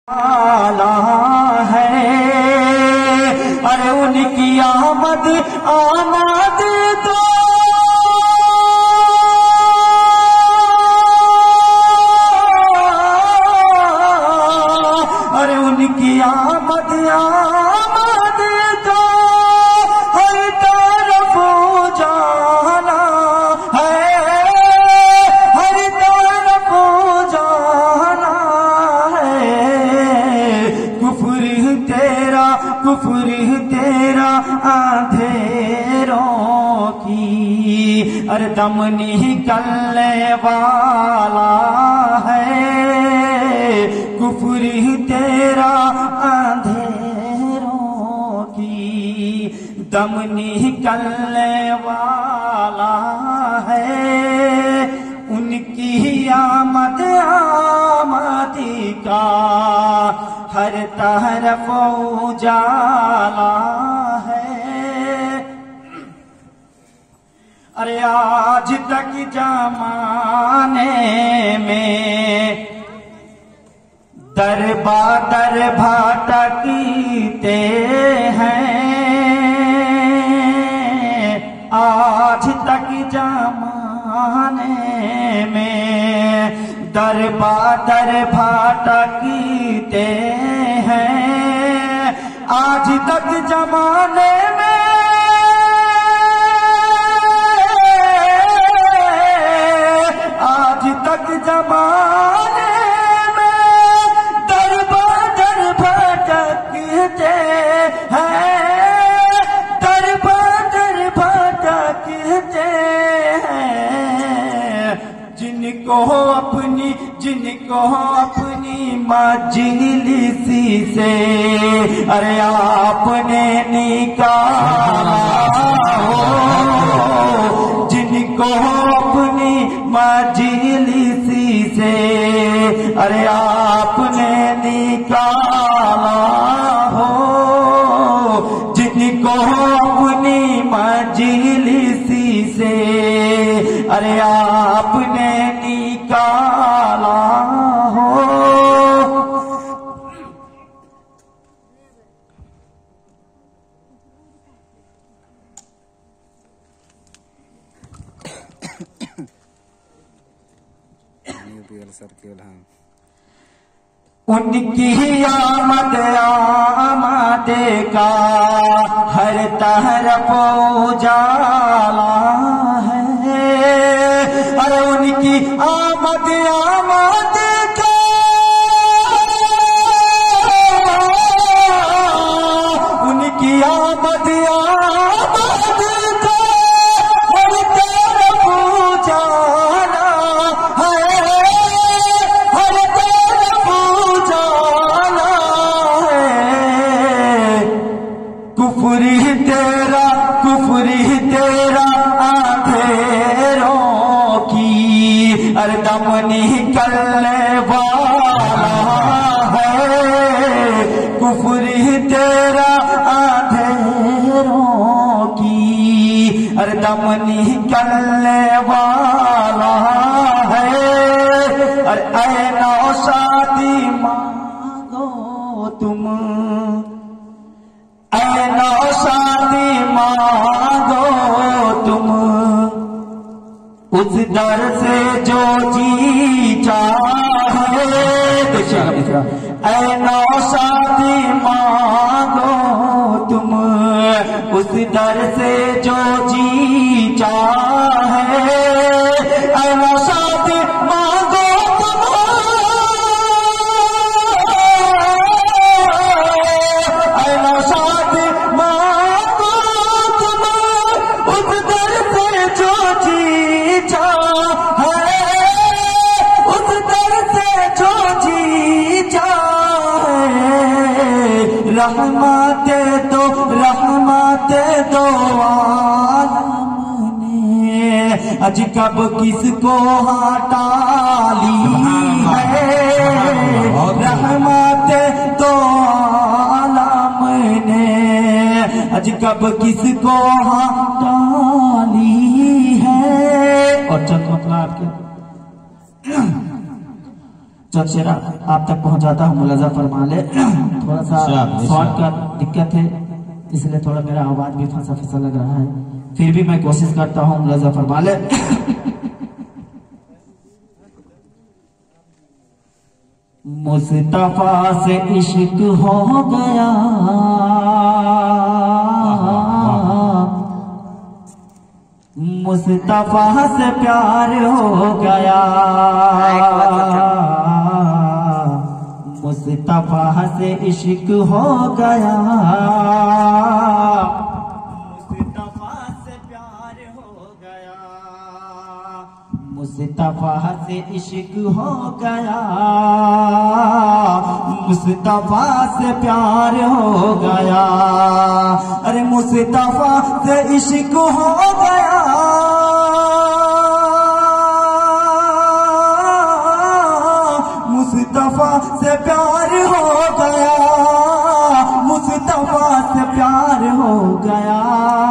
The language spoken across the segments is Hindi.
आला है, अरे उनकी आमद आमद तो अरे उनकी आमद आमद तो हर तरफ जाना है, हर तरफ जाना है। कुफ्र तेरा अंधेरों की अरे दम निकलने वाला है। कुफ्र तेरा अंधेरों की दम निकलने वाला है। उनकी आमद आमदी का हर तरफ उजाला है। अरे आज तक जमाने में दरबा भटकते हैं, आज तक जमाने में दरबा भटकते हैं। आज तक जमाने में आज तक जमाने में दरबा भटकते हैं, दरबा भटकते हैं। जिनको अपनी मजलिसी से अरे आपने निकाला हो, जिनको अपनी मजलिसी से अरे आपने निकाला हो, जिनको अपनी मजलिसी से अरे आपने निकाला हो। उनकी आमद आमद का हर तरफ उजाला है। अरे उनकी आमद आमद का उनकी आमद आमद का हर तरफ उजाला है, हर तरफ उजाला है। कुफ्र तेरा अंधेरों की अरे दम निकलने वाला है। कुफ्र तेरा अंधेरों की अरे दम निकलने वाला है। अरे ऐ नौशादी मांगो तुम, ऐ नौशादी मांगो तुम उस दर से जो जी चाहे। ऐ नौशादी मांगो तुम उस दर से जो जी चाहे। ऐ नौशादी मांगो तुम, ऐ नौशादी मांगो तुम उस दर से जो जी चाहे, उस दर से जो जी चाहे। रहमत दो आलम ने अज कब किसको हटा ली है। रहमत दो आलम ने अज कब किसको हटा ली है। और चंद मतलब आपके चंद शेरा आप तक पहुंचाता हूँ, मुलाजा फरमा ले। थोड़ा सा साउंड का दिक्कत है, इसलिए थोड़ा मेरा आवाज भी फंसा फंसा लग रहा है, फिर भी मैं कोशिश करता हूँ, मुलाजा फरमा ले। मुस्तफा से इश्क हो गया, मुस्तफा से प्यार हो गया, मुस्तफा से इश्क हो गया, मुस्तफा से प्यार हो गया, मुस्तफा से इश्क हो गया, मुस्तफा से प्यार हो गया। अरे मुस्तफा से इश्क हो गया, मुस्तफा से प्यार हो गया, मुस्तफा से प्यार हो गया।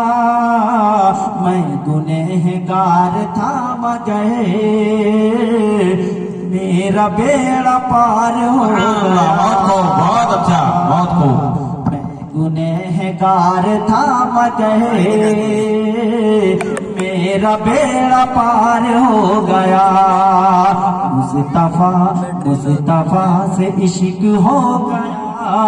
मैं गुनहगार था मगर मेरा बेड़ा पार हो गया। बहुत अच्छा, बहुत खूब। मैं गुनहगार था मगर मेरा बेड़ा पार हो गया। मुस्तफा मुस्तफा से इश्क हो गया,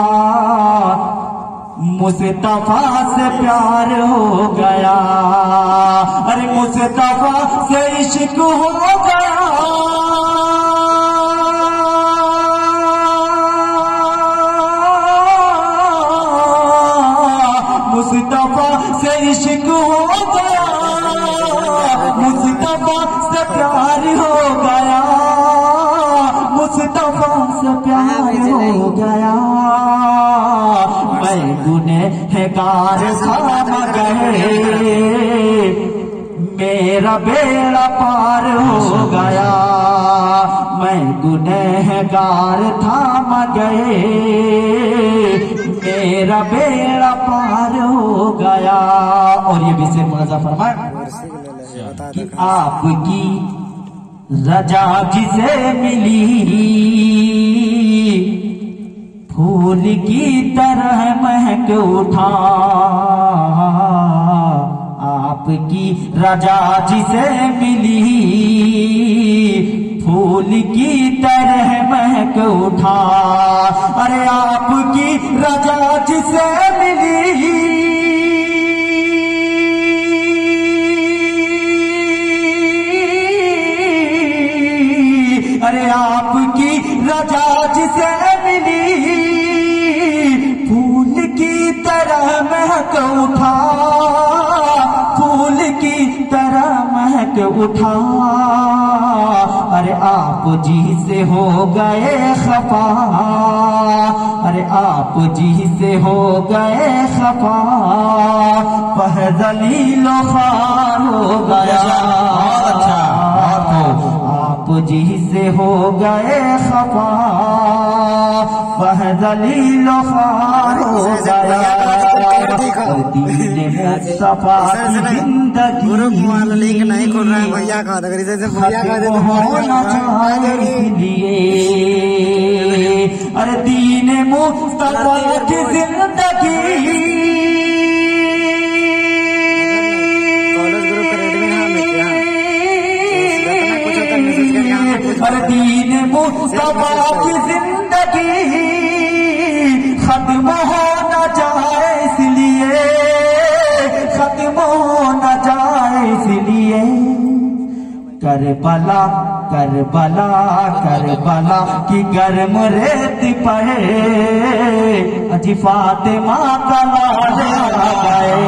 मुस्तफा से प्यार हो गया। अरे मुस्तफा से इश्क हो गया, मुस्तफा से इश्क हो गया, मुस्तफा से प्यार हो गया, मुस्तफा से प्यार हो गया। मैं गुनहगार था मगर मेरा बेड़ा पार हो गया। मैं गुनहगार था मगर मेरा बेड़ा पार हो गया। और ये भी से मुलाजा फरमाए कि आपकी रजा जिसे मिली फूल की तरह महक उठा, आपकी रजा जिसे मिली फूल की तरह महक उठा। अरे आपकी रजा जिसे मिली अरे आपकी रजा जिसे मिली फूल की तरह महक उठा, फूल की तरह महक उठा। अरे आप जी से हो गए खफा, अरे आप जी से हो गए खफा, फहज़लीलो ख़ार हो गया। बहुत अच्छा, बहुत खूब। आप जी से हो गए खफा, फहज़लीलो ख़ार हो गया। दीन मुस्तफा की जिंदगी होना चाहिए इसलिए, अरे दीन मुस्तफा की जिंदगी अरे दीन मुस्तफा की जिंदगी खत्म हो न जाए इसलिए, खत्म हो न जाए इसलिए। करबला करबला करबला की गर्म रेत पड़े, अजी फातिमा का लाल आ गए।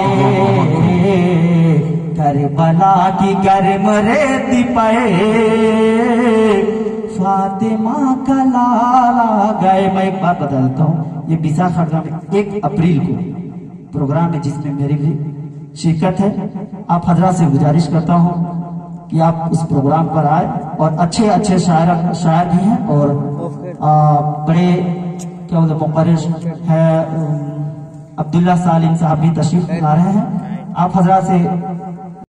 करबला की गर्म रेत पड़े, फातिमा का लाल आ गए। मैं एक बात बता देता हूँ, ये विशाखापट्टनम 1 अप्रैल को प्रोग्राम है जिसमें मेरी भी शिरकत है। आप हजरात से गुजारिश करता हूँ कि आप उस प्रोग्राम पर आए, और अच्छे अच्छे शायर भी हैं और बड़े क्या बोलते मुक़र्रिर है अब्दुल्ला सालिम साहब भी तशरीफ ला रहे हैं। आप हजरात से